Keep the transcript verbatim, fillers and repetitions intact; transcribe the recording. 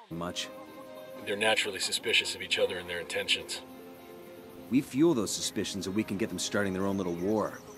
Much. They're naturally suspicious of each other and their intentions. We fuel those suspicions and we can get them starting their own little war.